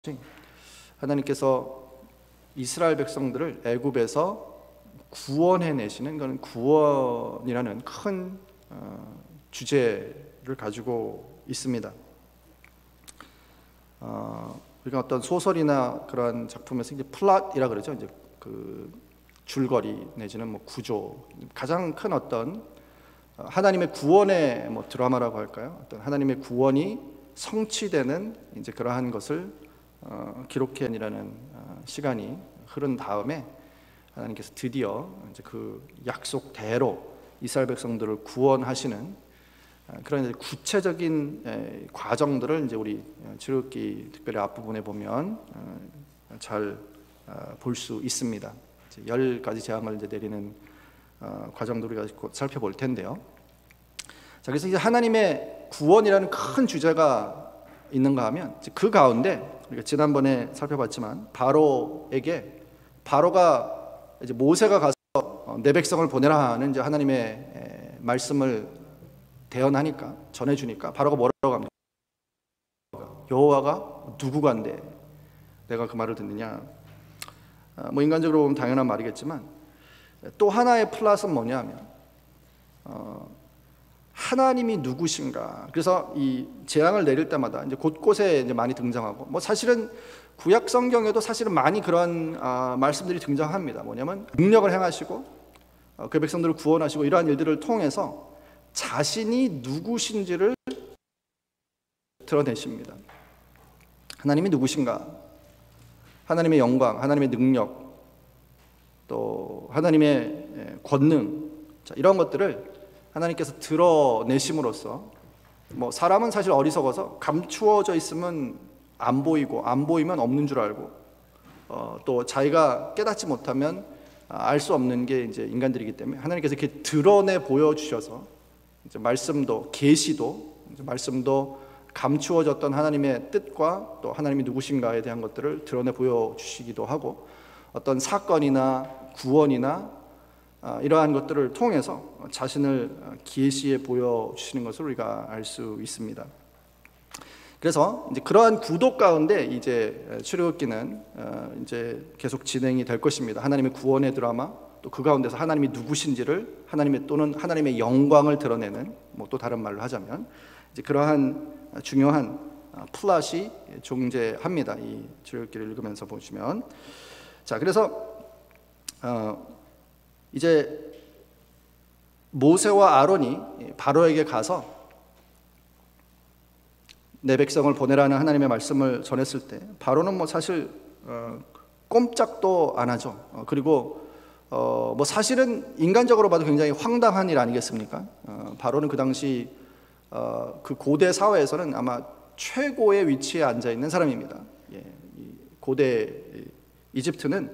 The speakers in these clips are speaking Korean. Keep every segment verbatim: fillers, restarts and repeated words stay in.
하나님께서 이스라엘 백성들을 애굽에서 구원해내시는 그런 구원이라는 큰 주제를 가지고 있습니다. 어, 우리가 어떤 소설이나 그런 작품에서 이제 플롯이라 그러죠. 이제 그 줄거리 내지는 뭐 구조, 가장 큰 어떤 하나님의 구원의 뭐 드라마라고 할까요? 어떤 하나님의 구원이 성취되는 이제 그러한 것을 어, 기록해내라는 어, 시간이 흐른 다음에 하나님께서 드디어 이제 그 약속대로 이스라엘 백성들을 구원하시는 어, 그런 이제 구체적인 에, 과정들을 이제 우리 출애굽기 특별히 앞부분에 보면 어, 잘 볼 수 어, 있습니다. 이제 열 가지 재앙을 이제 내리는 어, 과정들을 우리가 곧 살펴볼 텐데요. 자, 그래서 이제 하나님의 구원이라는 큰 주제가 있는가 하면 그 가운데 우리가 지난번에 살펴봤지만 바로에게 바로가 이제 모세가 가서 내 백성을 보내라 하는 이제 하나님의 말씀을 대언하니까 전해주니까 바로가 뭐라고 합니까? 여호와가 누구간데 내가 그 말을 듣느냐? 뭐 인간적으로 보면 당연한 말이겠지만 또 하나의 플러스는 뭐냐면 어, 하나님이 누구신가? 그래서 이 재앙을 내릴 때마다 이제 곳곳에 이제 많이 등장하고, 뭐 사실은 구약 성경에도 사실은 많이 그런 아, 말씀들이 등장합니다. 뭐냐면 능력을 행하시고 어, 그 백성들을 구원하시고 이러한 일들을 통해서 자신이 누구신지를 드러내십니다. 하나님이 누구신가? 하나님의 영광, 하나님의 능력, 또 하나님의 권능, 자, 이런 것들을 하나님께서 드러내심으로써 뭐 사람은 사실 어리석어서 감추어져 있으면 안 보이고 안 보이면 없는 줄 알고 어, 또 자기가 깨닫지 못하면 알 수 없는 게 이제 인간들이기 때문에 하나님께서 이렇게 드러내 보여주셔서 이제 말씀도 계시도 이제 말씀도 감추어졌던 하나님의 뜻과 또 하나님이 누구신가에 대한 것들을 드러내 보여주시기도 하고 어떤 사건이나 구원이나 이러한 것들을 통해서 자신을 계시해 보여주시는 것을 우리가 알 수 있습니다. 그래서 이제 그러한 구도 가운데 이제 출애굽기는 이제 계속 진행이 될 것입니다. 하나님의 구원의 드라마, 또 그 가운데서 하나님이 누구신지를 하나님의 또는 하나님의 영광을 드러내는 뭐 또 다른 말로 하자면 이제 그러한 중요한 플롯이 존재합니다. 이 출애굽기를 읽으면서 보시면 자 그래서 어, 이제 모세와 아론이 바로에게 가서 내 백성을 보내라는 하나님의 말씀을 전했을 때 바로는 뭐 사실 어, 꼼짝도 안 하죠. 어, 그리고 어, 뭐 사실은 인간적으로 봐도 굉장히 황당한 일 아니겠습니까? 어, 바로는 그 당시 어, 그 고대 사회에서는 아마 최고의 위치에 앉아 있는 사람입니다. 예, 이 고대 이집트는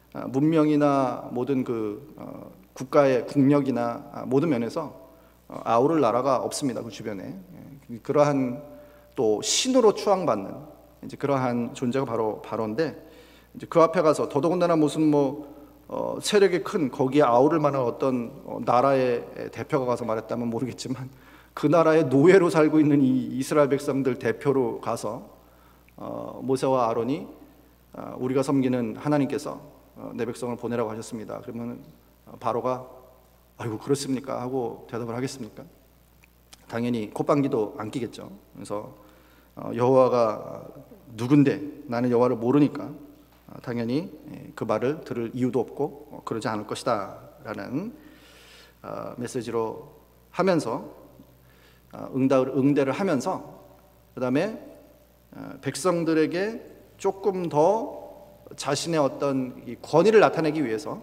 문명이나 모든 그 어, 국가의 국력이나 모든 면에서 어, 아우를 나라가 없습니다. 그 주변에 예, 그러한 또 신으로 추앙받는 이제 그러한 존재가 바로 바로인데 이제 그 앞에 가서 더더군다나 무슨 뭐 어, 세력이 큰 거기에 아우를 만한 어떤 어, 나라의 대표가 가서 말했다면 모르겠지만 그 나라의 노예로 살고 있는 이 이스라엘 백성들 대표로 가서 어, 모세와 아론이 어, 우리가 섬기는 하나님께서 어, 내 백성을 보내라고 하셨습니다. 그러면 바로가 아이고 그렇습니까? 하고 대답을 하겠습니까? 당연히 콧방귀도 안 끼겠죠. 그래서 어, 여호와가 누군데 나는 여호와를 모르니까 어, 당연히 그 말을 들을 이유도 없고 어, 그러지 않을 것이다 라는 어, 메시지로 하면서 어, 응답을, 응대를 하면서 그 다음에 어, 백성들에게 조금 더 자신의 어떤 이 권위를 나타내기 위해서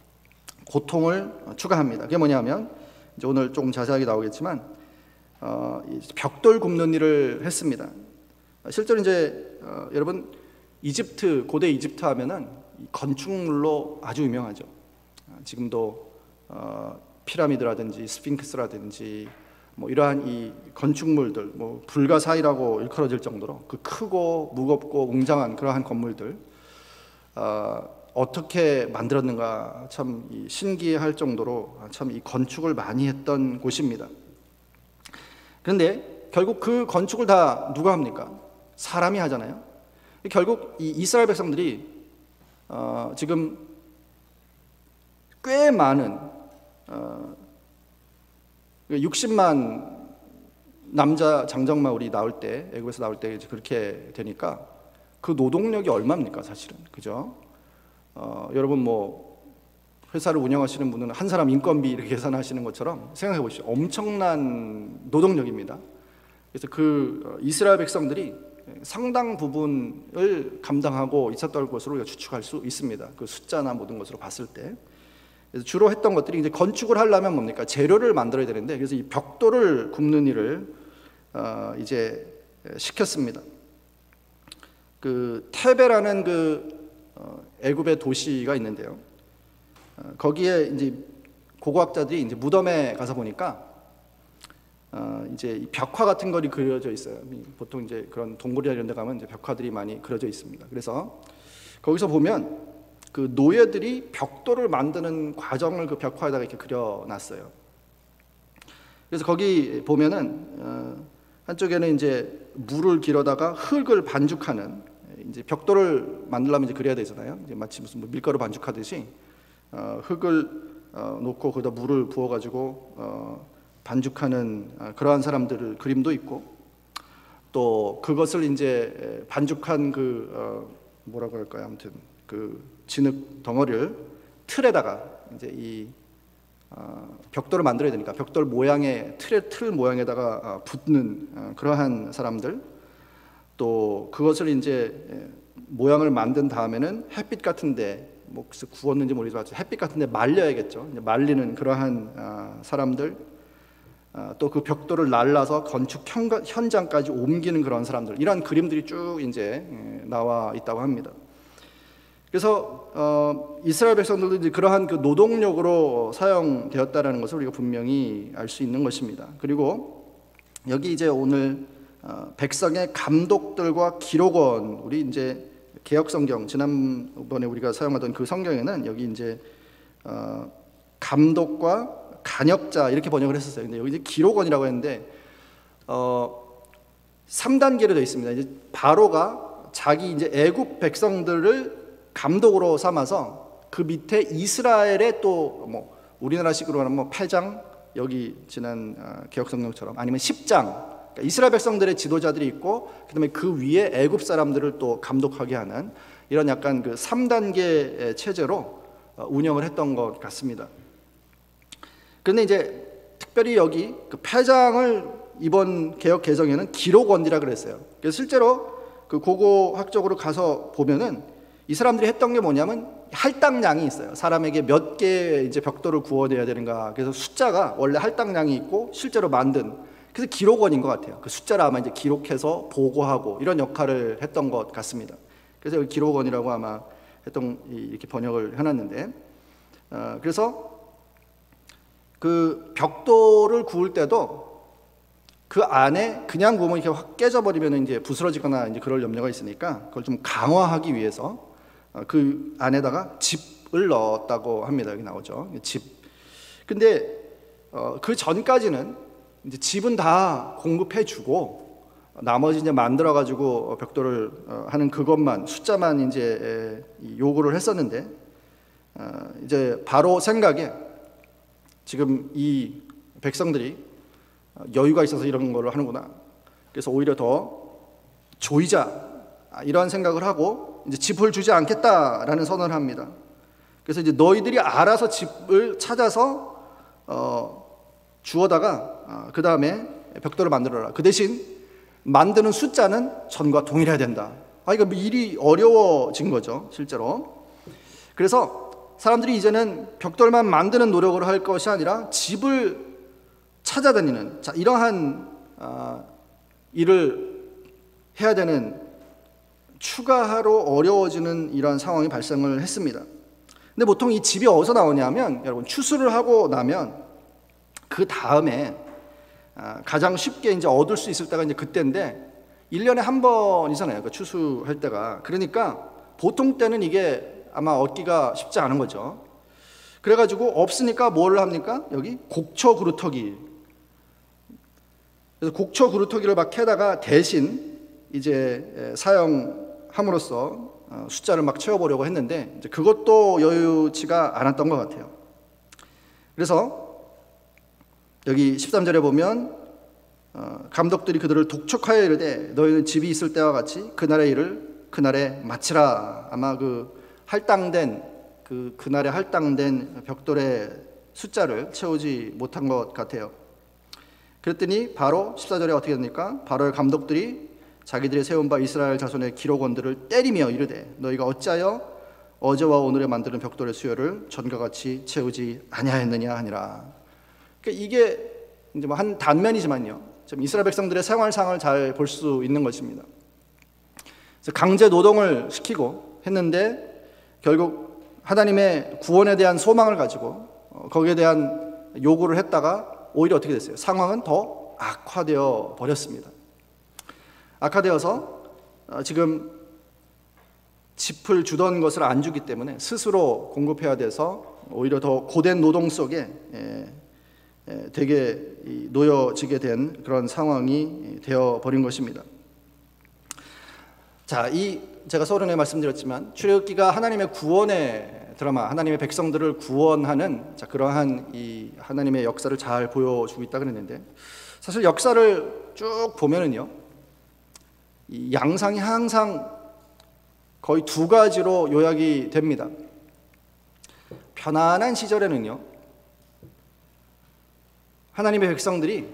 고통을 추가합니다. 그게 뭐냐면 이제 오늘 조금 자세하게 나오겠지만 어, 벽돌 굽는 일을 했습니다. 실제로 이제 어, 여러분 이집트 고대 이집트 하면은 건축물로 아주 유명하죠. 지금도 어, 피라미드라든지 스핑크스라든지 뭐 이러한 이 건축물들 뭐 불가사의라고 일컬어질 정도로 그 크고 무겁고 웅장한 그러한 건물들 어, 어떻게 만들었는가 참 신기할 정도로 참 이 건축을 많이 했던 곳입니다. 그런데 결국 그 건축을 다 누가 합니까? 사람이 하잖아요. 결국 이 이스라엘 백성들이 어, 지금 꽤 많은 어, 육십만 남자 장정마을이 나올 때, 애굽에서 나올 때 이제 그렇게 되니까 그 노동력이 얼마입니까, 사실은, 그죠? 어, 여러분 뭐 회사를 운영하시는 분은 한 사람 인건비 이렇게 계산하시는 것처럼 생각해 보시죠. 엄청난 노동력입니다. 그래서 그 이스라엘 백성들이 상당 부분을 감당하고 있었던 것으로 우리가 추측할 수 있습니다. 그 숫자나 모든 것으로 봤을 때. 그래서 주로 했던 것들이 이제 건축을 하려면 뭡니까? 재료를 만들어야 되는데, 그래서 이 벽돌을 굽는 일을 어 이제 시켰습니다. 그 테베라는 그 어 애굽의 도시가 있는데요. 어 거기에 이제 고고학자들이 이제 무덤에 가서 보니까 어 이제 벽화 같은 것이 그려져 있어요. 보통 이제 그런 동굴이나 이런 데 가면 이제 벽화들이 많이 그려져 있습니다. 그래서 거기서 보면 그 노예들이 벽돌을 만드는 과정을 그 벽화에다가 이렇게 그려놨어요. 그래서 거기 보면은 어 한쪽에는 이제 물을 길어다가 흙을 반죽하는, 이제 벽돌을 만들려면 이제 그래야 되잖아요. 이제 마치 무슨 뭐 밀가루 반죽하듯이 어 흙을 어 놓고 거기다 물을 부어가지고 어 반죽하는 어 그러한 사람들 그림도 있고, 또 그것을 이제 반죽한 그 어 뭐라고 할까요? 아무튼 그 진흙 덩어리를 틀에다가 이제 이 어, 벽돌을 만들어야 되니까 벽돌 모양의 틀의 틀 모양에다가 어, 붙는 어, 그러한 사람들, 또 그것을 이제 모양을 만든 다음에는 햇빛 같은데, 뭐 구웠는지 모르지만 햇빛 같은데 말려야겠죠. 이제 말리는 그러한 어, 사람들, 어, 또 그 벽돌을 날라서 건축 현장까지 옮기는 그런 사람들, 이런 그림들이 쭉 이제 나와 있다고 합니다. 그래서 어, 이스라엘 백성들도 이제 그러한 그 노동력으로 사용되었다라는 것을 우리가 분명히 알 수 있는 것입니다. 그리고 여기 이제 오늘 어, 백성의 감독들과 기록원, 우리 이제 개역 성경 지난번에 우리가 사용하던 그 성경에는 여기 이제 어, 감독과 간역자 이렇게 번역을 했었어요. 근데 여기 이제 기록원이라고 했는데 어, 삼 단계로 되어 있습니다. 이제 바로가 자기 이제 애굽 백성들을 감독으로 삼아서 그 밑에 이스라엘의 또 뭐 우리나라식으로 하면 뭐 팔 장, 여기 지난 개역성경처럼 아니면 십 장, 그러니까 이스라엘 백성들의 지도자들이 있고 그다음에 그 위에 애굽 사람들을 또 감독하게 하는 이런 약간 그 삼 단계 체제로 운영을 했던 것 같습니다. 그런데 이제 특별히 여기 그 팔 장을 이번 개역 개정에는 기록원이라 그랬어요. 그래서 실제로 그 고고학적으로 가서 보면은 이 사람들이 했던 게 뭐냐면 할당량이 있어요. 사람에게 몇 개의 이제 벽돌을 구워내야 되는가. 그래서 숫자가 원래 할당량이 있고 실제로 만든, 그래서 기록원인 것 같아요. 그 숫자를 아마 이제 기록해서 보고하고 이런 역할을 했던 것 같습니다. 그래서 여기 기록원이라고 아마 했던, 이렇게 번역을 해놨는데, 어, 그래서 그 벽돌을 구울 때도 그 안에 그냥 구우면 이렇게 확 깨져버리면 이제 부스러지거나 이제 그럴 염려가 있으니까 그걸 좀 강화하기 위해서 그 안에다가 짚을 넣었다고 합니다. 여기 나오죠, 짚. 근데 어, 그 전까지는 이제 짚은 다 공급해주고 나머지 이제 만들어가지고 벽돌을 하는 그것만, 숫자만 이제 요구를 했었는데, 어, 이제 바로 생각에 지금 이 백성들이 여유가 있어서 이런 걸 하는구나. 그래서 오히려 더 조이자, 이런 생각을 하고 이제 짚을 주지 않겠다라는 선언을 합니다. 그래서 이제 너희들이 알아서 짚을 찾아서 어, 주워다가 어, 그 다음에 벽돌을 만들어라. 그 대신 만드는 숫자는 전과 동일해야 된다. 아, 이거 일이 어려워진 거죠, 실제로. 그래서 사람들이 이제는 벽돌만 만드는 노력을 할 것이 아니라 집을 찾아다니는, 자, 이러한 어, 일을 해야 되는, 추가로 어려워지는 이런 상황이 발생을 했습니다. 근데 보통 이 집이 어디서 나오냐면, 여러분, 추수를 하고 나면 그 다음에 가장 쉽게 이제 얻을 수 있을 때가 이제 그때인데, 일 년에 한 번이잖아요, 그 추수할 때가. 그러니까 보통 때는 이게 아마 얻기가 쉽지 않은 거죠. 그래가지고 없으니까 뭘 합니까? 여기 곡초 그루터기. 그래서 곡초 그루터기를 막 캐다가 대신 이제 사용 함으로써 숫자를 막 채워보려고 했는데 이제 그것도 여유치가 않았던 것 같아요. 그래서 여기 십삼 절에 보면 감독들이 그들을 독촉하여 이르되 너희는 집이 있을 때와 같이 그날의 일을 그날에 마치라. 아마 그 할당된 그 그날에 할당된 벽돌의 숫자를 채우지 못한 것 같아요. 그랬더니 바로 십사 절에 어떻게 됩니까? 바로의 감독들이 자기들이 세운 바 이스라엘 자손의 기록원들을 때리며 이르되 너희가 어찌하여 어제와 오늘에 만드는 벽돌의 수요를 전과 같이 채우지 아니하였느냐 하니라. 그러니까 이게 이제 뭐 한 단면이지만요, 좀 이스라엘 백성들의 생활상을 잘 볼 수 있는 것입니다. 그래서 강제 노동을 시키고 했는데 결국 하나님의 구원에 대한 소망을 가지고 거기에 대한 요구를 했다가 오히려 어떻게 됐어요? 상황은 더 악화되어 버렸습니다. 악화되어서 지금 짚을 주던 것을 안 주기 때문에 스스로 공급해야 돼서 오히려 더 고된 노동 속에 되게 놓여지게 된 그런 상황이 되어 버린 것입니다. 자, 이 제가 서론에 말씀드렸지만 출애굽기가 하나님의 구원의 드라마, 하나님의 백성들을 구원하는 자, 그러한 이 하나님의 역사를 잘 보여주고 있다 그랬는데, 사실 역사를 쭉 보면은요, 이 양상이 항상 거의 두 가지로 요약이 됩니다. 편안한 시절에는요, 하나님의 백성들이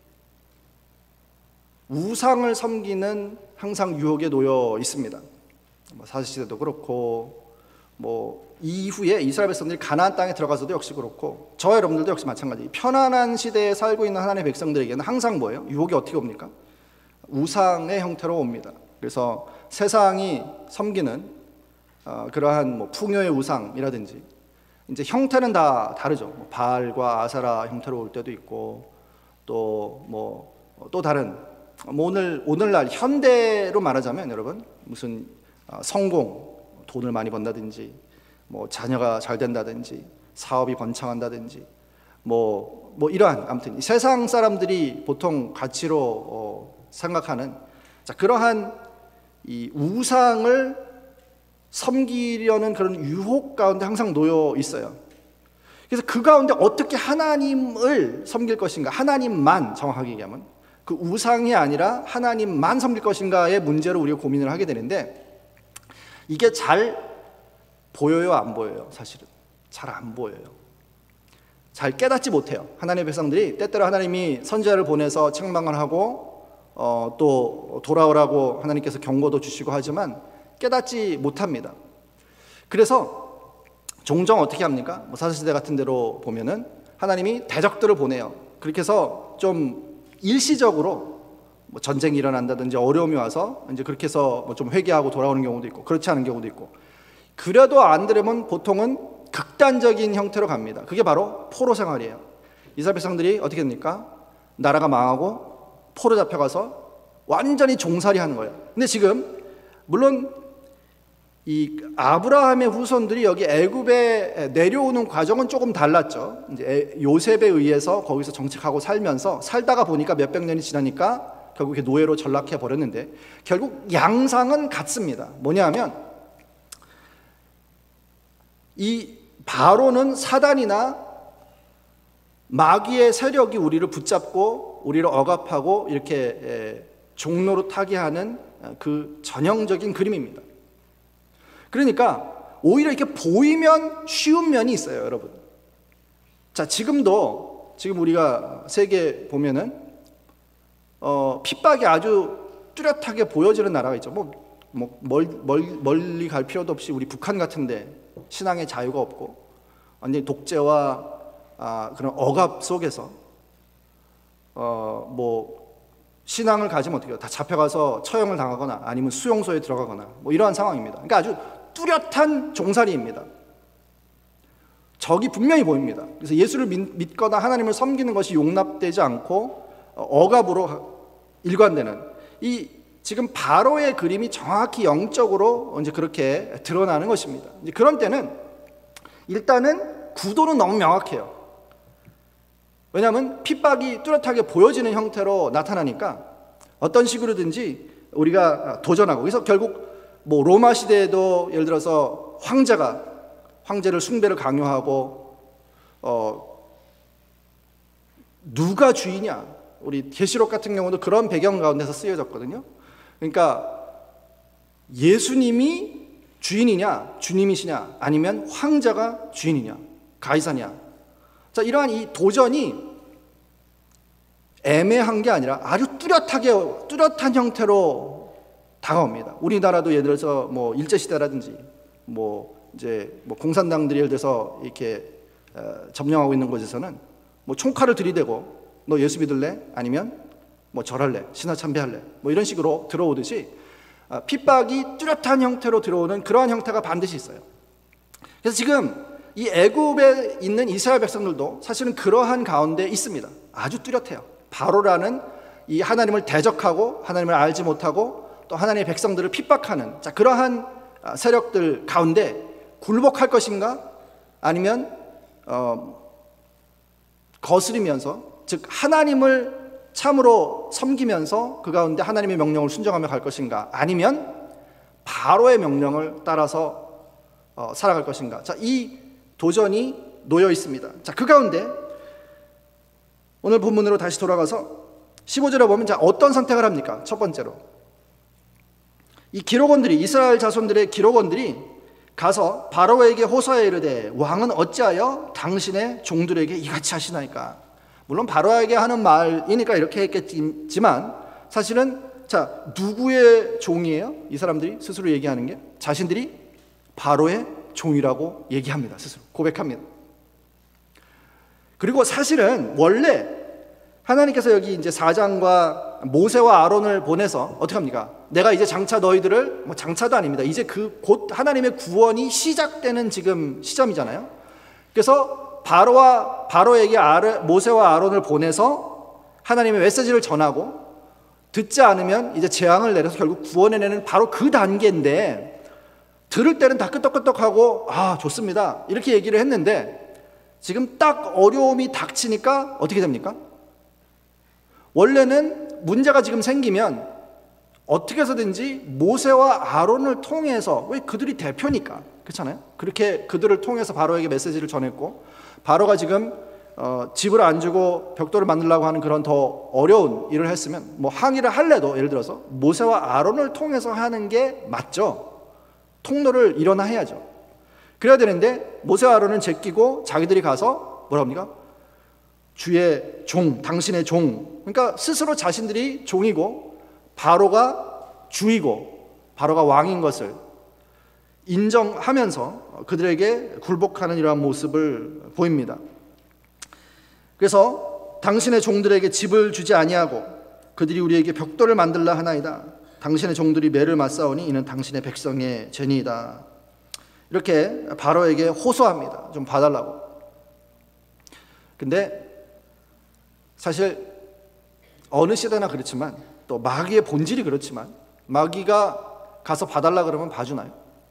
우상을 섬기는 항상 유혹에 놓여 있습니다. 사사시대도 그렇고, 뭐 이후에 이스라엘 백성들이 가나안 땅에 들어가서도 역시 그렇고, 저와 여러분들도 역시 마찬가지. 편안한 시대에 살고 있는 하나님의 백성들에게는 항상 뭐예요? 유혹이 어떻게 옵니까? 우상의 형태로 옵니다. 그래서 세상이 섬기는 어, 그러한 뭐 풍요의 우상이라든지, 이제 형태는 다 다르죠. 뭐 바알과 아사라 형태로 올 때도 있고, 또 뭐 또 다른 뭐 오늘 오늘날 현대로 말하자면 여러분, 무슨 어, 성공, 돈을 많이 번다든지, 뭐 자녀가 잘 된다든지, 사업이 번창한다든지, 뭐, 뭐 이러한 아무튼 세상 사람들이 보통 가치로 어, 생각하는 자, 그러한 이 우상을 섬기려는 그런 유혹 가운데 항상 놓여 있어요. 그래서 그 가운데 어떻게 하나님을 섬길 것인가, 하나님만, 정확하게 얘기하면 그 우상이 아니라 하나님만 섬길 것인가의 문제로 우리가 고민을 하게 되는데, 이게 잘 보여요, 안 보여요? 사실은 잘 안 보여요. 잘 깨닫지 못해요. 하나님의 백성들이 때때로 하나님이 선지자를 보내서 책망을 하고 어, 또 돌아오라고 하나님께서 경고도 주시고 하지만 깨닫지 못합니다. 그래서 종종 어떻게 합니까? 뭐 사사시대 같은 데로 보면은 하나님이 대적들을 보내요. 그렇게 해서 좀 일시적으로 뭐 전쟁이 일어난다든지 어려움이 와서 이제 그렇게 해서 뭐 좀 회개하고 돌아오는 경우도 있고, 그렇지 않은 경우도 있고, 그래도 안 되려면 보통은 극단적인 형태로 갑니다. 그게 바로 포로 생활이에요. 이스라엘 백성들이 어떻게 됩니까? 나라가 망하고 포로 잡혀가서 완전히 종살이 하는 거예요. 근데 지금 물론 이 아브라함의 후손들이 여기 애굽에 내려오는 과정은 조금 달랐죠. 이제 요셉에 의해서 거기서 정착하고 살면서 살다가 보니까 몇백 년이 지나니까 결국 노예로 전락해 버렸는데, 결국 양상은 같습니다. 뭐냐면 이 바로는 사단이나 마귀의 세력이 우리를 붙잡고 우리를 억압하고 이렇게 종로로 타게 하는 그 전형적인 그림입니다. 그러니까 오히려 이렇게 보이면 쉬운 면이 있어요, 여러분. 자, 지금도 지금 우리가 세계 보면은 어, 핍박이 아주 뚜렷하게 보여지는 나라가 있죠. 뭐, 뭐 멀, 멀, 멀리 갈 필요도 없이 우리 북한 같은데 신앙의 자유가 없고 완전히 독재와 아, 그런 억압 속에서 어, 뭐 신앙을 가지면 어떻게 해요? 다 잡혀가서 처형을 당하거나 아니면 수용소에 들어가거나 뭐 이러한 상황입니다. 그러니까 아주 뚜렷한 종살이입니다. 적이 분명히 보입니다. 그래서 예수를 믿, 거나 하나님을 섬기는 것이 용납되지 않고 억압으로 일관되는 이 지금 바로의 그림이 정확히 영적으로 이제 그렇게 드러나는 것입니다. 이제 그런 때는 일단은 구도는 너무 명확해요. 왜냐하면 핍박이 뚜렷하게 보여지는 형태로 나타나니까 어떤 식으로든지 우리가 도전하고, 그래서 결국 뭐 로마 시대에도 예를 들어서 황제가 황제를 숭배를 강요하고 어 누가 주이냐, 우리 계시록 같은 경우도 그런 배경 가운데서 쓰여졌거든요. 그러니까 예수님이 주인이냐, 주님이시냐, 아니면 황제가 주인이냐, 가이사냐. 자, 이러한 이 도전이 애매한 게 아니라 아주 뚜렷하게 뚜렷한 형태로 다가옵니다. 우리나라도 예를 들어서 뭐 일제 시대라든지 뭐 이제 뭐 공산당들이 예를 들어서 이렇게 어, 점령하고 있는 곳에서는 뭐 총칼을 들이대고 너 예수 믿을래? 아니면 뭐 절할래? 신화 참배할래? 뭐 이런 식으로 들어오듯이 어, 핍박이 뚜렷한 형태로 들어오는 그러한 형태가 반드시 있어요. 그래서 지금 이 애굽에 있는 이스라엘 백성들도 사실은 그러한 가운데 있습니다. 아주 뚜렷해요. 바로라는 이 하나님을 대적하고 하나님을 알지 못하고 또 하나님의 백성들을 핍박하는, 자, 그러한 세력들 가운데 굴복할 것인가, 아니면 어, 거스리면서, 즉 하나님을 참으로 섬기면서 그 가운데 하나님의 명령을 순종하며 갈 것인가, 아니면 바로의 명령을 따라서 어, 살아갈 것인가. 자, 이 도전이 놓여 있습니다. 자, 그 가운데 오늘 본문으로 다시 돌아가서 십오 절에 보면, 자, 어떤 선택을 합니까? 첫 번째로 이 기록원들이, 이스라엘 자손들의 기록원들이 가서 바로에게 호소하여 이르되 왕은 어찌하여 당신의 종들에게 이같이 하시나이까. 물론 바로에게 하는 말이니까 이렇게 했겠지만 사실은, 자, 누구의 종이에요? 이 사람들이 스스로 얘기하는 게 자신들이 바로의 종이라고 얘기합니다. 스스로 고백합니다. 그리고 사실은 원래 하나님께서 여기 이제 사장과 모세와 아론을 보내서 어떻게 합니까? 내가 이제 장차 너희들을, 뭐 장차도 아닙니다. 이제 그 곧 하나님의 구원이 시작되는 지금 시점이잖아요. 그래서 바로와 바로에게 아르, 모세와 아론을 보내서 하나님의 메시지를 전하고, 듣지 않으면 이제 재앙을 내려서 결국 구원해내는 바로 그 단계인데, 들을 때는 다 끄떡끄떡하고 아 좋습니다 이렇게 얘기를 했는데, 지금 딱 어려움이 닥치니까 어떻게 됩니까? 원래는 문제가 지금 생기면 어떻게 해서든지 모세와 아론을 통해서, 왜 그들이 대표니까, 그렇잖아요. 그렇게 그들을 통해서 바로에게 메시지를 전했고, 바로가 지금 어, 집을 안 주고 벽돌을 만들려고 하는 그런 더 어려운 일을 했으면, 뭐 항의를 할래도 예를 들어서 모세와 아론을 통해서 하는 게 맞죠. 통로를 일어나 해야죠. 그래야 되는데 모세와 아론은 제끼고 자기들이 가서 뭐라 합니까? 주의 종, 당신의 종. 그러니까 스스로 자신들이 종이고 바로가 주이고 바로가 왕인 것을 인정하면서 그들에게 굴복하는 이러한 모습을 보입니다. 그래서 당신의 종들에게 집을 주지 아니하고 그들이 우리에게 벽돌을 만들라 하나이다. 당신의 종들이 매를 맞사오니 이는 당신의 백성의 죄니이다. 이렇게 바로에게 호소합니다. 좀 봐달라고. 근데 사실 어느 시대나 그렇지만, 또 마귀의 본질이 그렇지만, 마귀가 가서 봐달라 그러면 봐주나요?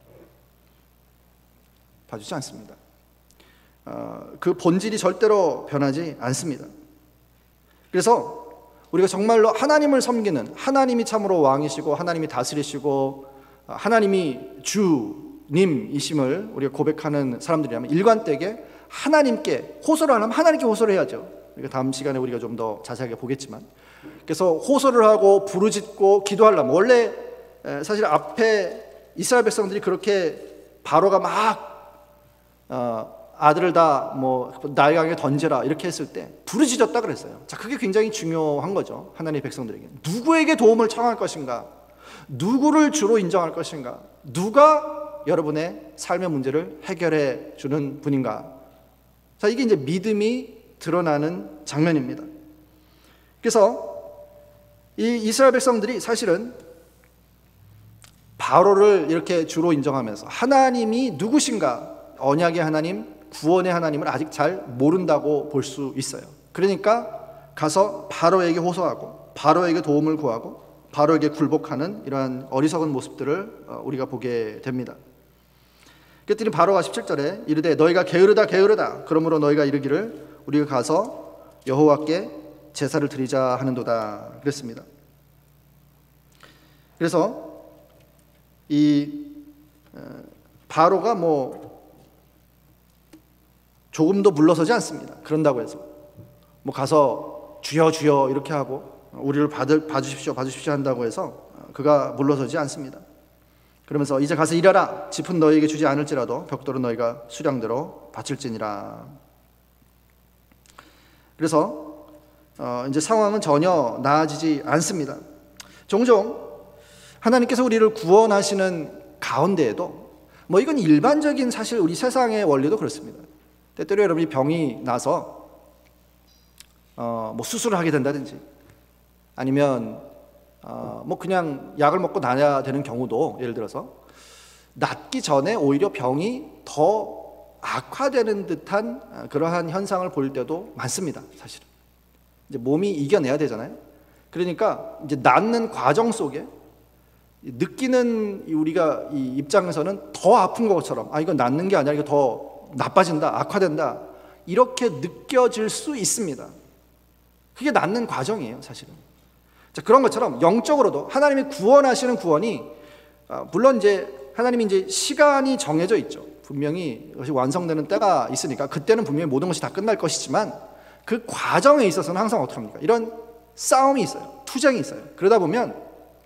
봐주지 않습니다. 어, 그 본질이 절대로 변하지 않습니다. 그래서 우리가 정말로 하나님을 섬기는, 하나님이 참으로 왕이시고 하나님이 다스리시고 하나님이 주님이심을 우리가 고백하는 사람들이라면 일관되게 하나님께 호소를 하면 하나님께 호소를 해야죠. 우리가 다음 시간에 우리가 좀 더 자세하게 보겠지만, 그래서 호소를 하고 부르짖고 기도하려면, 원래 사실 앞에 이스라엘 백성들이 그렇게 바로가 막 어, 아들을 다 뭐 나일강에 던져라 이렇게 했을 때 부르짖었다 그랬어요. 자, 그게 굉장히 중요한 거죠. 하나님의 백성들에게 누구에게 도움을 청할 것인가, 누구를 주로 인정할 것인가, 누가 여러분의 삶의 문제를 해결해 주는 분인가. 자, 이게 이제 믿음이 드러나는 장면입니다. 그래서 이 이스라엘 백성들이 사실은 바로를 이렇게 주로 인정하면서 하나님이 누구신가, 언약의 하나님, 구원의 하나님을 아직 잘 모른다고 볼 수 있어요. 그러니까 가서 바로에게 호소하고 바로에게 도움을 구하고 바로에게 굴복하는 이러한 어리석은 모습들을 우리가 보게 됩니다. 그랬더니 바로가 십칠 절에 이르되 너희가 게으르다 게으르다 그러므로 너희가 이르기를 우리가 가서 여호와께 제사를 드리자 하는도다 그랬습니다. 그래서 이 바로가 뭐 조금도 물러서지 않습니다. 그런다고 해서 뭐 가서 주여 주여 이렇게 하고 우리를 받을, 봐주십시오 봐주십시오 한다고 해서 그가 물러서지 않습니다. 그러면서 이제 가서 일하라. 짚은 너희에게 주지 않을지라도 벽돌은 너희가 수량대로 바칠지니라. 그래서 어 이제 상황은 전혀 나아지지 않습니다. 종종 하나님께서 우리를 구원하시는 가운데에도 뭐 이건 일반적인 사실 우리 세상의 원리도 그렇습니다. 때때로 여러분이 병이 나서 어 뭐 수술을 하게 된다든지 아니면 어 뭐 그냥 약을 먹고 나야 되는 경우도 예를 들어서 낫기 전에 오히려 병이 더 악화되는 듯한 그러한 현상을 볼 때도 많습니다. 사실은 이제 몸이 이겨내야 되잖아요. 그러니까 이제 낫는 과정 속에 느끼는 우리가 이 입장에서는 더 아픈 것처럼 아 이건 낫는 게 아니라 이거 더 나빠진다, 악화된다 이렇게 느껴질 수 있습니다. 그게 낫는 과정이에요, 사실은. 자, 그런 것처럼 영적으로도 하나님이 구원하시는 구원이 물론 이제 하나님이 이제 시간이 정해져 있죠. 분명히 이것이 완성되는 때가 있으니까 그때는 분명히 모든 것이 다 끝날 것이지만 그 과정에 있어서는 항상 어떻게 합니까? 이런 싸움이 있어요. 투쟁이 있어요. 그러다 보면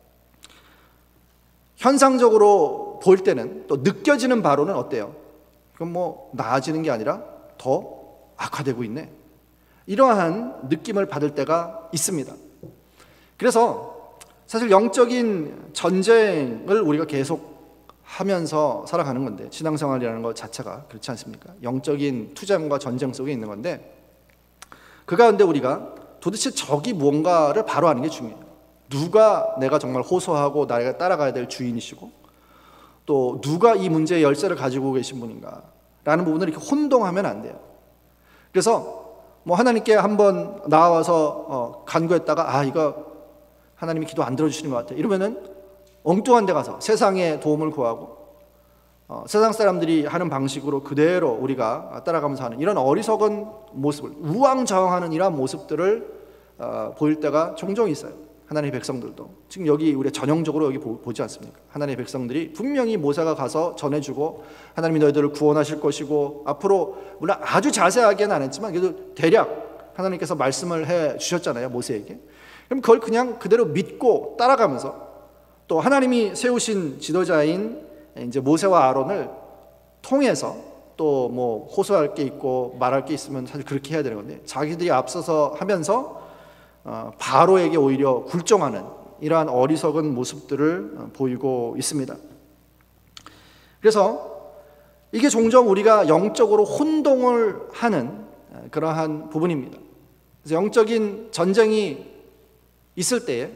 현상적으로 볼 때는 또 느껴지는 바로는 어때요? 그건 뭐 나아지는 게 아니라 더 악화되고 있네. 이러한 느낌을 받을 때가 있습니다. 그래서 사실 영적인 전쟁을 우리가 계속 하면서 살아가는 건데 신앙생활이라는 것 자체가 그렇지 않습니까? 영적인 투쟁과 전쟁 속에 있는 건데 그 가운데 우리가 도대체 적이 무언가를 바로 아는 게 중요해요. 누가 내가 정말 호소하고 나가 따라가야 될 주인이시고 또 누가 이 문제의 열쇠를 가지고 계신 분인가 라는 부분을 이렇게 혼동하면 안 돼요. 그래서 뭐 하나님께 한번 나와서 어, 간구했다가 아 이거 하나님이 기도 안 들어주시는 것 같아 이러면은 엉뚱한 데 가서 세상의 도움을 구하고 어, 세상 사람들이 하는 방식으로 그대로 우리가 따라가면서 하는 이런 어리석은 모습을 우왕좌왕하는 이러한 모습들을 어, 보일 때가 종종 있어요. 하나님의 백성들도 지금 여기 우리가 전형적으로 여기 보, 보지 않습니까? 하나님의 백성들이 분명히 모세가 가서 전해주고 하나님이 너희들을 구원하실 것이고 앞으로 물론 아주 자세하게는 안 했지만 그래도 대략 하나님께서 말씀을 해 주셨잖아요, 모세에게. 그럼 그걸 그냥 그대로 믿고 따라가면서 또 하나님이 세우신 지도자인 이제 모세와 아론을 통해서 또 뭐 호소할 게 있고 말할 게 있으면 사실 그렇게 해야 되는 건데 자기들이 앞서서 하면서 어, 바로에게 오히려 굴종하는 이러한 어리석은 모습들을 보이고 있습니다. 그래서 이게 종종 우리가 영적으로 혼동을 하는 그러한 부분입니다. 그래서 영적인 전쟁이 있을 때에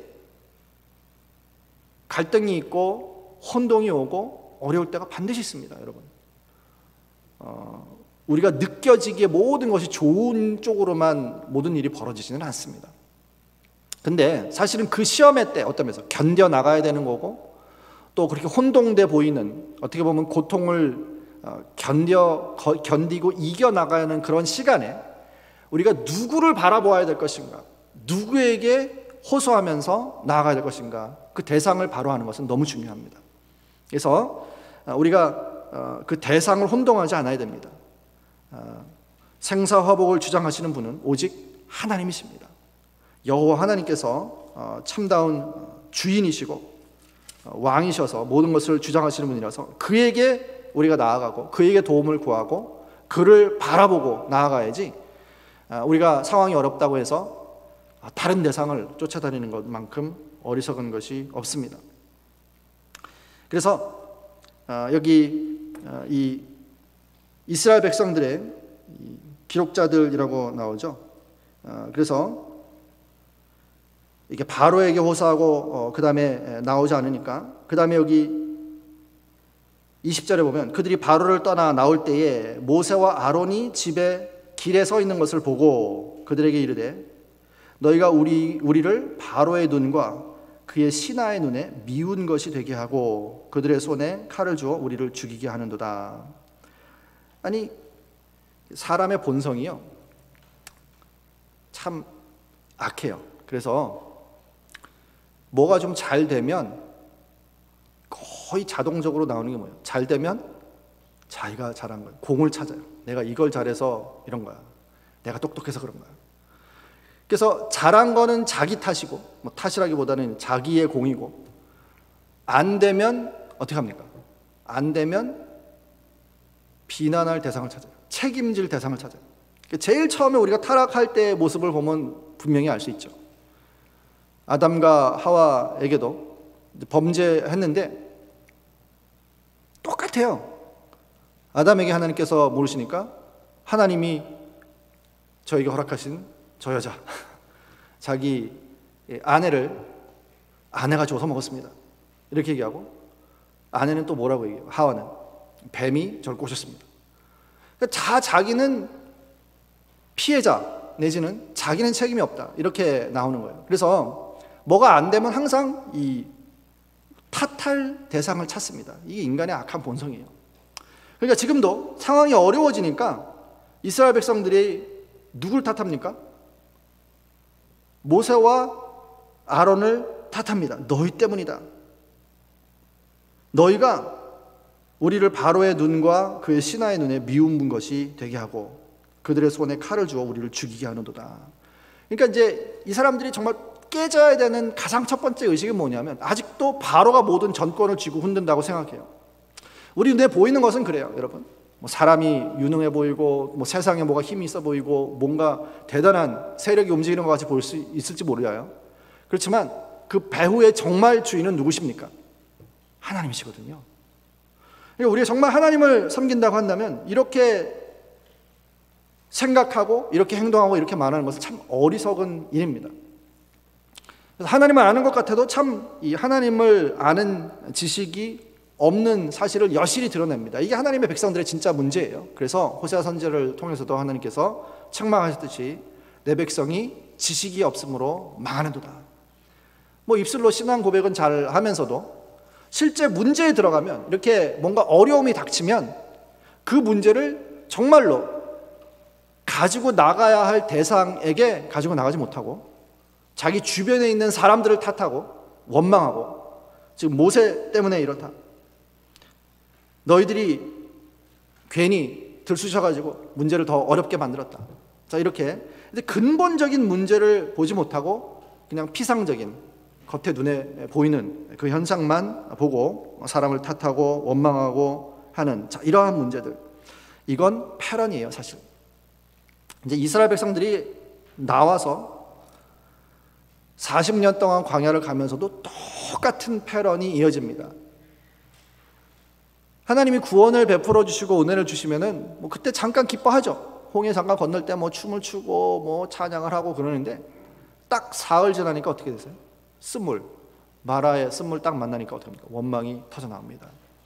갈등이 있고 혼동이 오고 어려울 때가 반드시 있습니다, 여러분. 어, 우리가 느껴지기에 모든 것이 좋은 쪽으로만 모든 일이 벌어지지는 않습니다. 근데 사실은 그 시험의 때 어떤 면에서 견뎌 나가야 되는 거고 또 그렇게 혼동돼 보이는 어떻게 보면 고통을 견뎌 견디고 이겨 나가야 하는 그런 시간에 우리가 누구를 바라보아야 될 것인가, 누구에게 호소하면서 나아가야 될 것인가, 그 대상을 바로 하는 것은 너무 중요합니다. 그래서 우리가 그 대상을 혼동하지 않아야 됩니다. 생사화복을 주장하시는 분은 오직 하나님이십니다. 여호와 하나님께서 참다운 주인이시고 왕이셔서 모든 것을 주장하시는 분이라서 그에게 우리가 나아가고 그에게 도움을 구하고 그를 바라보고 나아가야지 우리가 상황이 어렵다고 해서 다른 대상을 쫓아다니는 것만큼 어리석은 것이 없습니다. 그래서 여기 이 이스라엘 백성들의 기록자들이라고 나오죠. 그래서 이게 바로에게 호소하고 그 다음에 나오지 않으니까 그 다음에 여기 이십 절에 보면 그들이 바로를 떠나 나올 때에 모세와 아론이 집에 길에 서 있는 것을 보고 그들에게 이르되 너희가 우리, 우리를 바로의 눈과 그의 신하의 눈에 미운 것이 되게 하고 그들의 손에 칼을 주어 우리를 죽이게 하는도다. 아니 사람의 본성이요 참 악해요. 그래서 뭐가 좀 잘 되면 거의 자동적으로 나오는 게 뭐예요? 잘 되면 자기가 잘한 거예요. 공을 찾아요. 내가 이걸 잘해서 이런 거야. 내가 똑똑해서 그런 거야. 그래서 잘한 거는 자기 탓이고, 뭐 탓이라기보다는 자기의 공이고, 안 되면 어떻게 합니까? 안 되면 비난할 대상을 찾아요. 책임질 대상을 찾아요. 제일 처음에 우리가 타락할 때의 모습을 보면 분명히 알 수 있죠. 아담과 하와에게도 범죄했는데 똑같아요. 아담에게 하나님께서 모르시니까 하나님이 저에게 허락하신 저 여자, 자기 아내를 아내가 줘서 먹었습니다. 이렇게 얘기하고, 아내는 또 뭐라고 얘기해요? 하와는 뱀이 저를 꼬셨습니다. 그러니까 자 자기는 피해자 내지는 자기는 책임이 없다, 이렇게 나오는 거예요. 그래서 뭐가 안 되면 항상 이 탓할 대상을 찾습니다. 이게 인간의 악한 본성이에요. 그러니까 지금도 상황이 어려워지니까 이스라엘 백성들이 누굴 탓합니까? 모세와 아론을 탓합니다. 너희 때문이다. 너희가 우리를 바로의 눈과 그의 신하의 눈에 미운 것이 되게 하고 그들의 손에 칼을 주어 우리를 죽이게 하는도다. 그러니까 이제 이 사람들이 정말 깨져야 되는 가장 첫 번째 의식이 뭐냐면, 아직도 바로가 모든 전권을 쥐고 흔든다고 생각해요. 우리 눈에 보이는 것은 그래요, 여러분. 뭐 사람이 유능해 보이고, 뭐 세상에 뭐가 힘이 있어 보이고, 뭔가 대단한 세력이 움직이는 것 같이 보일 수 있을지 몰라요. 그렇지만 그 배후의 정말 주인은 누구십니까? 하나님이시거든요. 그러니까 우리가 정말 하나님을 섬긴다고 한다면 이렇게 생각하고 이렇게 행동하고 이렇게 말하는 것은 참 어리석은 일입니다. 그래서 하나님을 아는 것 같아도 참 이 하나님을 아는 지식이 없는 사실을 여실히 드러냅니다. 이게 하나님의 백성들의 진짜 문제예요. 그래서 호세아 선지자를 통해서도 하나님께서 책망하셨듯이 내 백성이 지식이 없으므로 망하는도다. 뭐 입술로 신앙 고백은 잘 하면서도 실제 문제에 들어가면, 이렇게 뭔가 어려움이 닥치면 그 문제를 정말로 가지고 나가야 할 대상에게 가지고 나가지 못하고 자기 주변에 있는 사람들을 탓하고 원망하고, 지금 모세 때문에 이렇다, 너희들이 괜히 들쑤셔가지고 문제를 더 어렵게 만들었다. 자, 이렇게 근본적인 문제를 보지 못하고 그냥 피상적인 겉에 눈에 보이는 그 현상만 보고 사람을 탓하고 원망하고 하는, 자, 이러한 문제들, 이건 패런이에요. 사실 이제 이스라엘 백성들이 나와서 사십 년 동안 광야를 가면서도 똑같은 패런이 이어집니다. 하나님이 구원을 베풀어 주시고 은혜를 주시면은 뭐 그때 잠깐 기뻐하죠. 홍해 잠깐 건널 때 뭐 춤을 추고 뭐 찬양을 하고 그러는데, 딱 사흘 지나니까 어떻게 되세요? 쓴물, 마라의 쓴물 딱 만나니까 어떻게 합니까? 원망이 터져 나옵니다.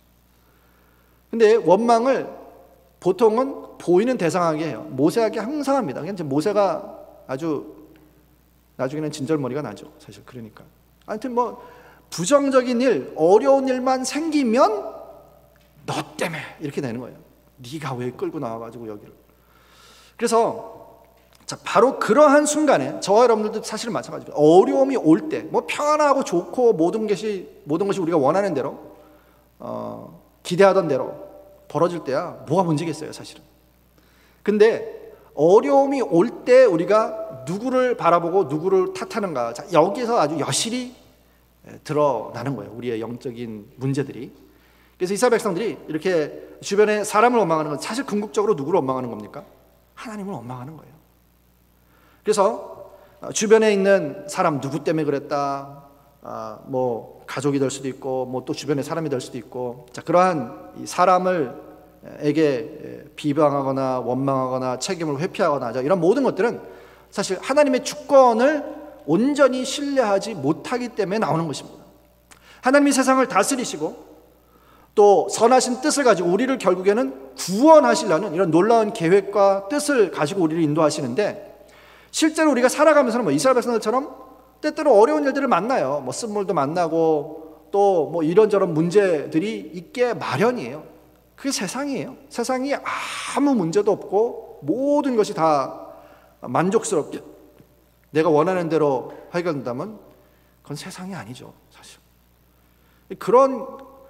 근데 원망을 보통은 보이는 대상에게 해요. 모세에게 항상 합니다. 그러니까 모세가 아주 나중에는 진절머리가 나죠, 사실. 그러니까 하여튼 뭐 부정적인 일, 어려운 일만 생기면 너 때문에 이렇게 되는 거예요. 네가 왜 끌고 나와가지고 여기를. 그래서 자, 바로 그러한 순간에 저와 여러분들도 사실은 마찬가지입니다. 어려움이 올 때, 뭐 편안하고 좋고 모든 것이 모든 것이 우리가 원하는 대로, 어, 기대하던 대로 벌어질 때야 뭐가 문제겠어요, 사실은. 근데 어려움이 올 때 우리가 누구를 바라보고 누구를 탓하는가, 자, 여기서 아주 여실히 드러나는 거예요, 우리의 영적인 문제들이. 그래서 이스라엘 백성들이 이렇게 주변에 사람을 원망하는 건 사실 궁극적으로 누구를 원망하는 겁니까? 하나님을 원망하는 거예요. 그래서 주변에 있는 사람 누구 때문에 그랬다, 아, 뭐 가족이 될 수도 있고 뭐 또 주변에 사람이 될 수도 있고, 자, 그러한 이 사람을 에게 비방하거나 원망하거나 책임을 회피하거나, 자, 이런 모든 것들은 사실 하나님의 주권을 온전히 신뢰하지 못하기 때문에 나오는 것입니다. 하나님이 세상을 다스리시고 또 선하신 뜻을 가지고 우리를 결국에는 구원하시려는 이런 놀라운 계획과 뜻을 가지고 우리를 인도하시는데, 실제로 우리가 살아가면서는 뭐 이스라엘 백성들처럼 때때로 어려운 일들을 만나요. 뭐 쓴물도 만나고 또 뭐 이런저런 문제들이 있게 마련이에요. 그게 세상이에요. 세상이 아무 문제도 없고 모든 것이 다 만족스럽게 내가 원하는 대로 해결된다면 그건 세상이 아니죠, 사실. 그런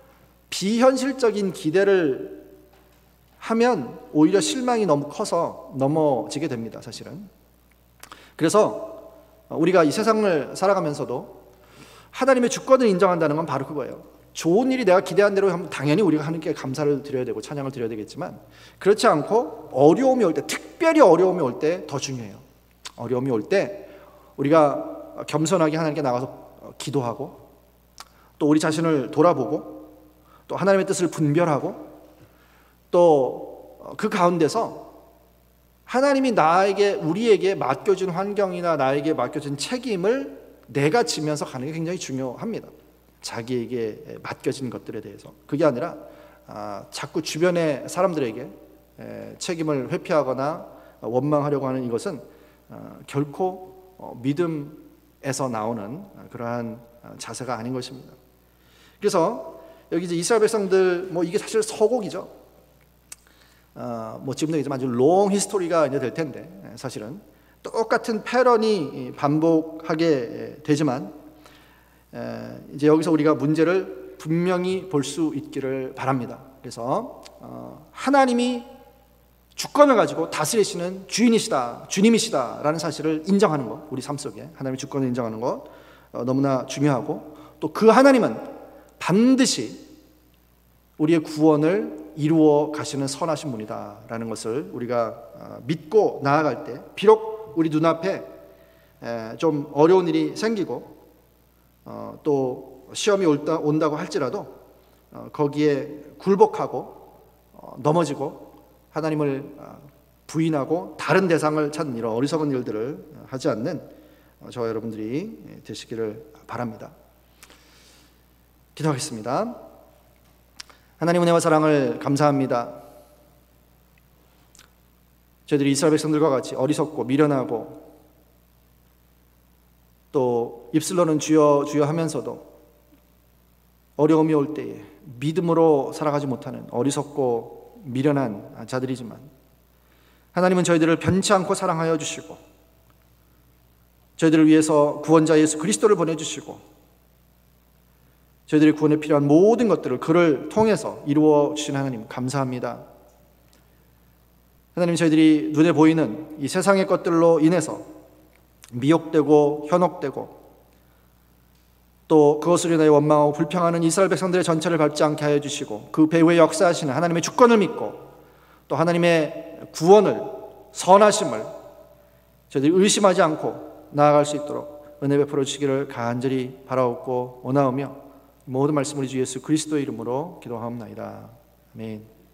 비현실적인 기대를 하면 오히려 실망이 너무 커서 넘어지게 됩니다, 사실은. 그래서 우리가 이 세상을 살아가면서도 하나님의 주권을 인정한다는 건 바로 그거예요. 좋은 일이 내가 기대한 대로 하면 당연히 우리가 하나님께 감사를 드려야 되고 찬양을 드려야 되겠지만, 그렇지 않고 어려움이 올 때, 특별히 어려움이 올 때 더 중요해요. 어려움이 올 때 우리가 겸손하게 하나님께 나가서 기도하고, 또 우리 자신을 돌아보고, 또 하나님의 뜻을 분별하고, 또 그 가운데서 하나님이 나에게, 우리에게 맡겨준 환경이나 나에게 맡겨준 책임을 내가 지면서 가는 게 굉장히 중요합니다. 자기에게 맡겨진 것들에 대해서. 그게 아니라 아, 자꾸 주변의 사람들에게 에, 책임을 회피하거나 원망하려고 하는 이것은 어, 결코 어, 믿음에서 나오는 그러한 자세가 아닌 것입니다. 그래서 여기 이제 이스라엘 백성들, 뭐 이게 사실 서곡이죠. 어, 뭐 지금도 이제 아주 롱 히스토리가 이제 될 텐데, 사실은 똑같은 패런이 반복하게 되지만, 에, 이제 여기서 우리가 문제를 분명히 볼 수 있기를 바랍니다. 그래서 어, 하나님이 주권을 가지고 다스리시는 주인이시다, 주님이시다라는 사실을 인정하는 것, 우리 삶 속에 하나님의 주권을 인정하는 것 어, 너무나 중요하고, 또 그 하나님은 반드시 우리의 구원을 이루어 가시는 선하신 분이다라는 것을 우리가 믿고 나아갈 때, 비록 우리 눈앞에 좀 어려운 일이 생기고 또 시험이 온다고 할지라도 거기에 굴복하고 넘어지고 하나님을 부인하고 다른 대상을 찾는 이런 어리석은 일들을 하지 않는 저와 여러분들이 되시기를 바랍니다. 기도하겠습니다. 하나님 은혜와 사랑을 감사합니다. 저희들이 이스라엘 백성들과 같이 어리석고 미련하고, 또 입술로는 주여 주여 하면서도 어려움이 올 때에 믿음으로 살아가지 못하는 어리석고 미련한 자들이지만, 하나님은 저희들을 변치 않고 사랑하여 주시고, 저희들을 위해서 구원자 예수 그리스도를 보내주시고, 저희들의 구원에 필요한 모든 것들을 그를 통해서 이루어 주신 하나님 감사합니다. 하나님, 저희들이 눈에 보이는 이 세상의 것들로 인해서 미혹되고 현혹되고, 또 그것으로 인하여 원망하고 불평하는 이스라엘 백성들의 전체를 밟지 않게 하여 주시고, 그 배후에 역사하시는 하나님의 주권을 믿고 또 하나님의 구원을, 선하심을 저희들이 의심하지 않고 나아갈 수 있도록 은혜 베풀어 주시기를 간절히 바라옵고 원하오며, 모든 말씀 우리 주 예수 그리스도의 이름으로 기도하옵나이다. 아멘.